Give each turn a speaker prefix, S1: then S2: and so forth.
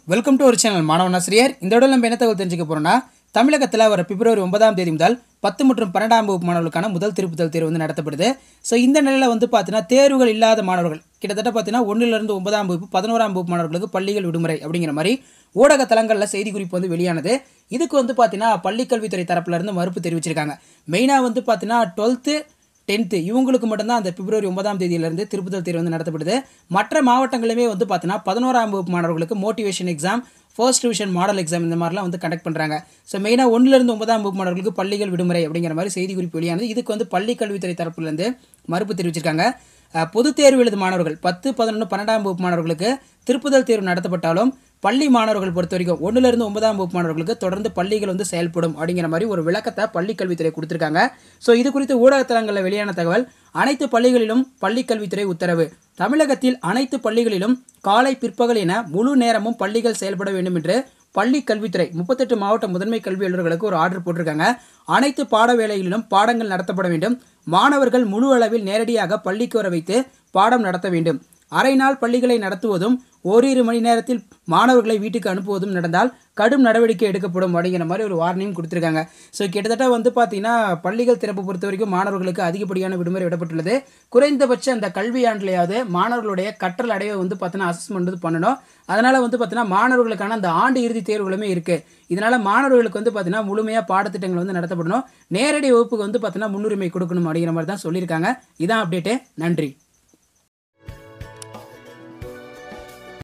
S1: Welcome to ஒரு channel மாணவன் ஆசிரியர். இந்த இடத்துல நம்ம என்ன தகவல் தெரிஞ்சுக்க போறோம்னா, தமிழகத்தில் வர பிப்ரவரி 9ஆம் தேதி முதல் 10 மற்றும் 12ஆம் வகுப்பு மாணவர்களுக்கான முதல் திருப்புதல் தேர்வு வந்து நடத்தப்படுது. ஸோ இந்த நிலையில் வந்து பார்த்தீங்கன்னா தேர்வுகள் இல்லாத மாணவர்கள் கிட்டத்தட்ட பார்த்தீங்கன்னா 1லிருந்து 9ஆம் வகுப்பு 11ஆம் வகுப்பு மாணவர்களுக்கு பள்ளிகள் விடுமுறை அப்படிங்கிற மாதிரி ஊடக தளங்களில் செய்திக்குறிப்பு வந்து வெளியானது. இதுக்கு வந்து பார்த்தீங்கன்னா பள்ளிக்கல்வித்துறை தரப்புலேருந்து மறுப்பு தெரிவிச்சிருக்காங்க. மெயினாக வந்து பார்த்தீங்கன்னா 12th 10th இவங்களுக்கு மட்டும்தான் அந்த பிப்ரவரி 9ஆம் தேதியிலிருந்து திருப்புதல் தேர்வு வந்து நடத்தப்படுது. மற்ற மாவட்டங்களிலுமே வந்து பார்த்தீங்கன்னா 11ஆம் வகுப்பு மாணவர்களுக்கு motivation exam, first division model exam இந்த மாதிரிலாம் வந்து கண்டக்ட் பண்ணுறாங்க. ஸோ மெயினாக 1லிருந்து 9ஆம் வகுப்பு மாணவர்களுக்கு பள்ளிகள் விடுமுறை அப்படிங்கிற மாதிரி செய்திக்குறிப்பு வெளியானது. இதுக்கு வந்து பள்ளி கல்வித்துறை தரப்புலேருந்து மறுப்பு தெரிவிச்சிருக்காங்க. பொதுத் தேர்வு எழுதும் மாணவர்கள் 10, 11, 12ஆம் வகுப்பு மாணவர்களுக்கு திருப்புதல் தேர்வு நடத்தப்பட்டாலும் பள்ளி மாணவர்கள் பொறுத்த வரைக்கும் 1லிருந்து 9ஆம் வகுப்பு மாணவர்களுக்கு தொடர்ந்து பள்ளிகள் வந்து செயல்படும் அப்படிங்கிற மாதிரி ஒரு விளக்கத்தை பள்ளி கல்வித்துறை கொடுத்துருக்காங்க. ஸோ இது குறித்து ஊடகத்தலங்களில் வெளியான தகவல், அனைத்து பள்ளிகளிலும் பள்ளி கல்வித்துறை உத்தரவு. தமிழகத்தில் அனைத்து பள்ளிகளிலும் காலை பிற்பகல் என முழு நேரமும் பள்ளிகள் செயல்பட வேண்டும் என்று பள்ளி கல்வித்துறை 38 மாவட்ட முதன்மை கல்வி அலுவலர்களுக்கு ஒரு ஆர்டர் போட்டிருக்காங்க. அனைத்து பாட வேளைகளிலும் பாடங்கள் நடத்தப்பட வேண்டும். மாணவர்கள் முழு அளவில் நேரடியாக பள்ளிக்கு வர வைத்து பாடம் நடத்த வேண்டும். அரை நாள் பள்ளிகளை நடத்துவதும் ஓரிரு மணி நேரத்தில் மாணவர்களை வீட்டுக்கு அனுப்புவதும் நடந்தால் கடும் நடவடிக்கை எடுக்கப்படும் அப்படிங்கிற மாதிரி ஒரு வார்னிங் கொடுத்துருக்காங்க. ஸோ கிட்டத்தட்ட வந்து பார்த்தீங்கன்னா பள்ளிகள் திறப்பு பொறுத்த வரைக்கும் மாணவர்களுக்கு அதிகப்படியான விடுமுறை விடப்பட்டுள்ளது. குறைந்தபட்ச அந்த கல்வி ஆண்டிலேயாவது மாணவர்களுடைய கற்றல் அடைவை வந்து பார்த்தீங்கன்னா அசஸ்மெண்ட் வந்து பண்ணணும். அதனால் வந்து பார்த்தீங்கன்னா மாணவர்களுக்கான அந்த ஆண்டு இறுதி தேர்வுகளுமே இருக்குது. இதனால் மாணவர்களுக்கு வந்து பார்த்தீங்கன்னா முழுமையாக பாடத்திட்டங்கள் வந்து நடத்தப்படணும். நேரடி வகுப்புக்கு வந்து பார்த்தீங்கன்னா முன்னுரிமை கொடுக்கணும் அப்படிங்கிற மாதிரி தான் சொல்லியிருக்காங்க. இதான் அப்டேட்டு. நன்றி.